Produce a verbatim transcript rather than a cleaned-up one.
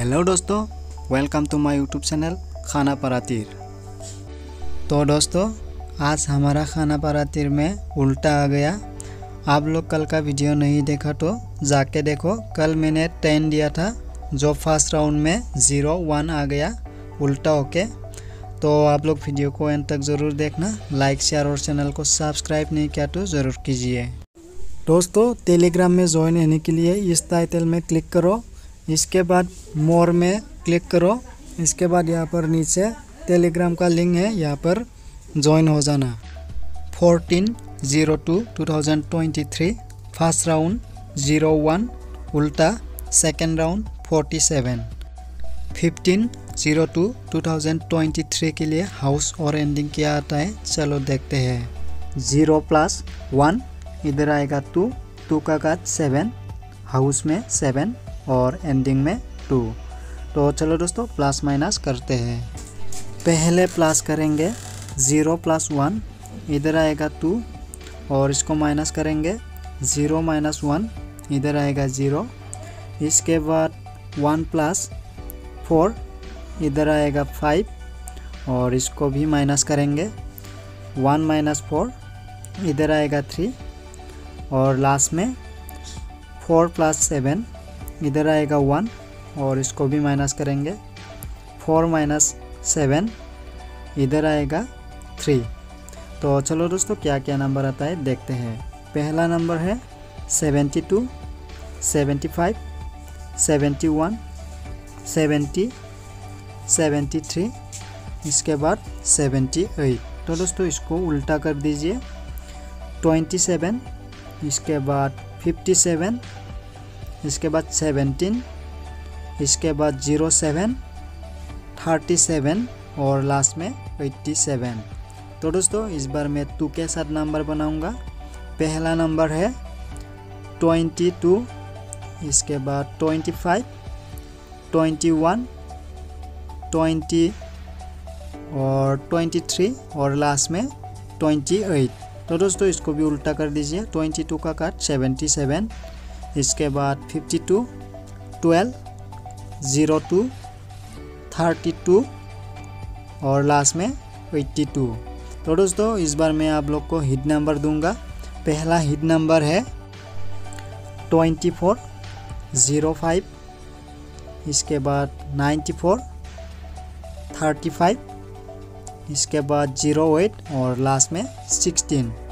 Hello दोस्तों, welcome to my YouTube channel खाना परातीर। तो दोस्तों, आज हमारा खाना परातीर में उल्टा आ गया। आप लोग कल का वीडियो नहीं देखा तो जाके देखो। कल मैंने टेन दिया था, जो फर्स्ट राउंड में ज़ीरो वन आ गया उल्टा होके। तो आप लोग वीडियो को एंड तक ज़रूर देखना। लाइक शेयर और चैनल को सब्सक्राइब नहीं किया तो ज़रूर कीजिए। दोस्तों, टेलीग्राम में ज्वाइन होने के लिए इस टाइटल में क्लिक करो, इसके बाद मोर में क्लिक करो। इसके बाद यहाँ पर नीचे टेलीग्राम का लिंक है, यहाँ पर ज्वाइन हो जाना। Fourteen zero two two thousand twenty three first round zero one उल्टा, second round forty seven. Fifteen zero two two thousand twenty three के लिए हाउस और एंडिंग क्या आता है, चलो देखते हैं। ज़ीरो प्लस वन, इधर आएगा टू, टू का घात सेवन, हाउस में सेवन और एंडिंग में टू। तो चलो दोस्तों प्लस माइनस करते हैं। पहले प्लस करेंगे ज़ीरो प्लस वन, इधर आएगा टू और इसको माइनस करेंगे। ज़ीरो माइनस वन, इधर आएगा ज़ीरो। इसके बाद वन प्लस फोर, इधर आएगा फाइव और इसको भी माइनस करेंगे। वन माइनस फोर, इधर आएगा थ्री और लास्ट में फोर प्लस सेवन, इधर आएगा वन और इसको भी माइनस करेंगे। फोर माइनस सेवन, इधर आएगा थ्री। तो चलो दोस्तों क्या क्या नंबर आता है देखते हैं। पहला नंबर है seventy two, seventy five, seventy one, seventy, seventy three, इसके बाद सेवेंटी एट। तो दोस्तों इसको उल्टा कर दीजिए। ट्वेंटी सेवन, इसके बाद फिफ्टी सेवन, इसके बाद सेवेंटीन, इसके बाद ज़ीरो सेवन, थर्टी सेवन और लास्ट में एट्टी सेवन। तो दोस्तों इस बार मैं टू के साथ नंबर बनाऊंगा। पहला नंबर है ट्वेंटी टू, इसके बाद twenty five, twenty one, twenty और ट्वेंटी थ्री और लास्ट में ट्वेंटी एट। तो दोस्तों इसको भी उल्टा कर दीजिए। ट्वेंटी टू का काट सेवेंटी सेवन, इसके बाद fifty two, twelve, zero two, thirty two और लास्ट में एट्टी टू। तो दोस्तों इस बार मैं आप लोग को हिट नंबर दूंगा। पहला हिट नंबर है ट्वेंटी फोर, ज़ीरो फाइव, इसके बाद नाइन्टी फोर, थर्टी फाइव, इसके बाद ज़ीरो एट और लास्ट में सिक्सटीन।